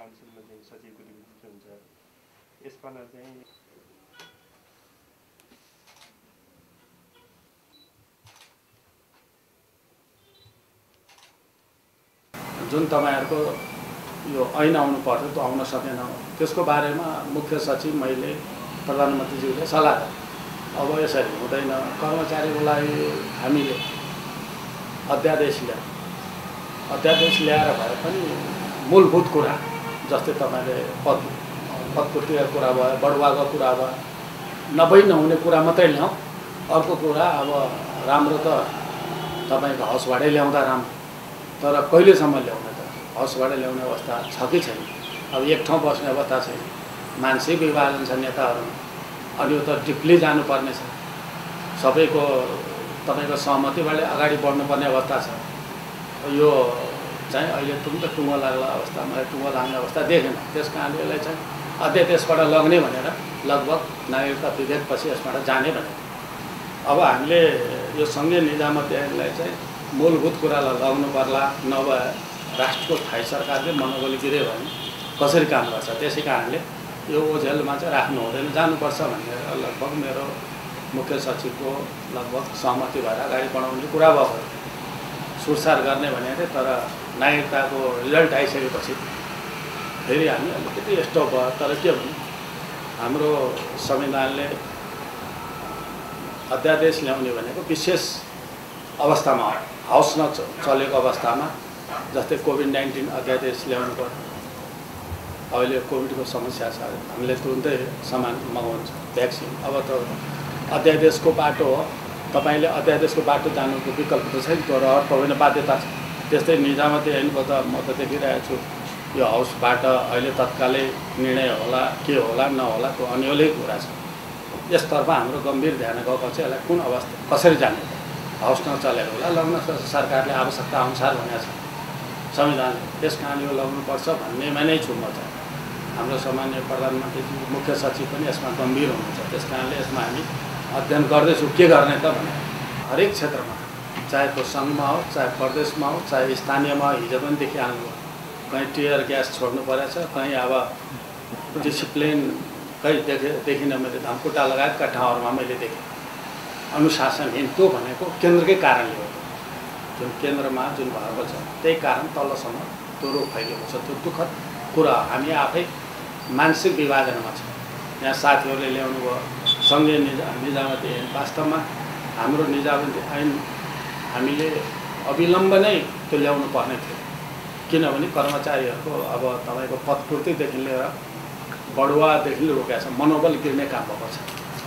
काउन्सिलमा चाहिँ सचिवको नियुक्ति हुन्छ। यसपालि चाहिँ जुन तपाईहरुको यो ऐन आउनु पर्थ्यो त्यो आउन सकेन, त्यसको बारेमा मुख्य सचिव मैले प्रधानमन्त्रीज्यूले सल्लाह गरे। अब यसरी हुँदैन, कर्मचारीको लागि हामीले अध्यादेश ल्याएर भए पनि मूलभूत कुरा जस्तै तपाईले पदपूर्तिको कुरा भयो, बढुवाको कुरा भयो, नहुने कुरा मात्रै ल्याउँ। अर्को कुरा अब राम्रो त तपाईको हाउसबाटै ल्याउँदा राम्रो, तर कहिलेसम्म ल्याउने त? हाउसबाट ल्याउने अवस्था छ कि छैन? अब एक ठाउँ बस्ने अवस्था छैन, मानसिक विभाजन छ नेताहरू, अनि यो त डिपली जानुपर्ने छ, सबैको तपाईको सहमतिबाट अगाडि बढ्नुपर्ने अवस्था छ। यो चाहिँ अहिले टुङ्गो लाग्ला अवस्था, मलाई टुङ्गो लाग्ने अवस्था देखेन। त्यस कारणले यसलाई चाहिँ अध्यादेशबाट लग्ने भनेर लगभग नागरिकता विधेयकपछि यसबाट जाने भनेर अब हामीले यो सँगै निजामती ऐनलाई चाहिँ मूलभूत कुरालाई लग्नु पर्ला, नभए राष्ट्रको थाई सरकारले मनोबल गिर्यो भने कसरी काम गर्छ। त्यसै कारणले यो ओझेलमा चाहिँ राख्नु हुँदैन, जानुपर्छ भनेर लगभग मेरो मुख्य सचिवको लगभग सहमति भएर अगाडि बढाउने कुरा भएको। सुरसार गर्ने भनेको तर नागरिकताको रिजल्ट आइसकेपछि फेरि हामी अलिकति स्टप भयो। तर के भने हाम्रो संविधानले अध्यादेश ल्याउने भनेको विशेष अवस्थामा, हाउस नचलेको अवस्थामा, जस्तै कोभिड-19 अध्यादेश ल्याउनु पर्यो। अहिले कोभिडको समस्या छ, हामीले तुरुन्तै सामान मगाउँछ, भ्याक्सिन। अब त अध्यादेशको बाटो हो, तपाईले अध्यादेशको बाटो जानुको विकल्प त छैन, तर तपाईको बाध्यता छ। त्यस्तै निजामती ऐनको त म त देखिरहेको छु, यो हाउसबाट अहिले तत्कालै निर्णय होला के होला नहोला त्यो अन्यलै कुरा छ। यसतर्फ हाम्रो गम्भीर ध्यान गएको चाहिँ यसलाई कुन अवस्था कसरी जाने, हाउस नचलेको होला, लग्न सरकारले आवश्यकता अनुसार भनेको छ संविधानले, त्यस कारण यो लग्नुपर्छ भन्नेमा नै छु म चाहिँ। हाम्रो सामान्य प्रधानमन्त्री मुख्य सचिव पनि यसमा गम्भीर हुनुहुन्छ, त्यस कारणले यसमा हामी अध्ययन गर्दैछौँ के गर्ने त भने। हरेक क्षेत्रमा, चाहे त्यो सङ्घमा हो, चाहे प्रदेशमा हो, चाहे स्थानीयमा हो, हिजो पनि देखिहाल्नु, कहीँ टियर ग्यास छोड्नु परेछ, कहीँ अब डिसिप्लिन कहीँ देखिनँ मैले, धमकुटा लगायतका ठाउँहरूमा मैले देखेँ अनुशासनहीन। त्यो भनेको केन्द्रकै कारणले हो, जुन केन्द्रमा जुन भएको छ त्यही कारण तल्लोसम्म त्यो रोग फैलिएको छ। त्यो दुःखद कुरा, हामी आफै मानसिक विभाजनमा छ। यहाँ साथीहरूले ल्याउनु भयो सँगै निजामती ऐन, वास्तवमा हाम्रो निजामती ऐन हामीले अविलम्ब नै त्यो ल्याउनु पर्ने थियो, किनभने कर्मचारीहरूको अब तपाईँको पदपूर्तिदेखि लिएर बढुवादेखि रोकेको छ, मनोबल गिर्ने काम भएको छ।